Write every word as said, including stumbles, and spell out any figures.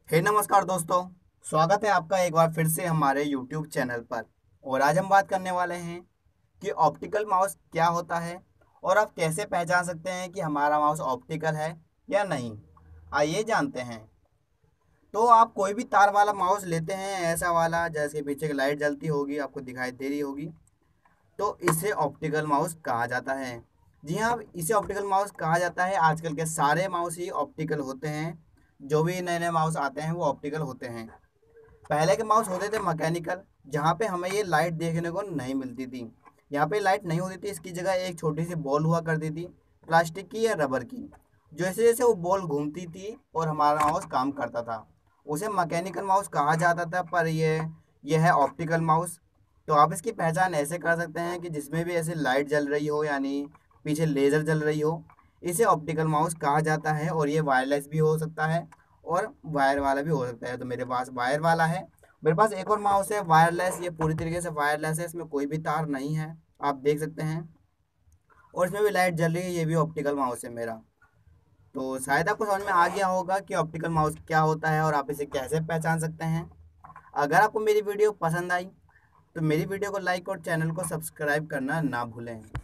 हे नमस्कार दोस्तों। स्वागत है आपका एक बार फिर से हमारे यूट्यूब चैनल पर। और आज हम बात करने वाले हैं कि ऑप्टिकल माउस क्या होता है और आप कैसे पहचान सकते हैं कि हमारा माउस ऑप्टिकल है या नहीं। आइए जानते हैं। तो आप कोई भी तार वाला माउस लेते हैं, ऐसा वाला जैसे पीछे की लाइट जलती होगी आपको दिखाई दे रही होगी, तो इसे ऑप्टिकल माउस कहा जाता है। जी हाँ, इसे ऑप्टिकल माउस कहा जाता है। आजकल के सारे माउस ही ऑप्टिकल होते हैं। जो भी नए नए माउस आते हैं वो ऑप्टिकल होते हैं। पहले के माउस होते थे मैकेनिकल, जहाँ पे हमें ये लाइट देखने को नहीं मिलती थी। यहाँ पे लाइट नहीं होती थी, इसकी जगह एक छोटी सी बॉल हुआ करती थी, प्लास्टिक की या रबर की। जैसे जैसे वो बॉल घूमती थी और हमारा माउस काम करता था, उसे मैकेनिकल माउस कहा जाता था। पर ये ये है ऑप्टिकल माउस। तो आप इसकी पहचान ऐसे कर सकते हैं कि जिसमें भी ऐसे लाइट जल रही हो, यानी पीछे लेज़र जल रही हो, इसे ऑप्टिकल माउस कहा जाता है। और ये वायरलेस भी हो सकता है और वायर वाला भी हो सकता है। तो मेरे पास वायर वाला है। मेरे पास एक और माउस है वायरलेस। ये पूरी तरीके से वायरलेस है, इसमें कोई भी तार नहीं है, आप देख सकते हैं। और इसमें भी लाइट जल रही है, ये भी ऑप्टिकल माउस है मेरा। तो शायद आपको समझ में आ गया होगा कि ऑप्टिकल माउस क्या होता है और आप इसे कैसे पहचान सकते हैं। अगर आपको मेरी वीडियो पसंद आई तो मेरी वीडियो को लाइक और चैनल को सब्सक्राइब करना ना भूलें।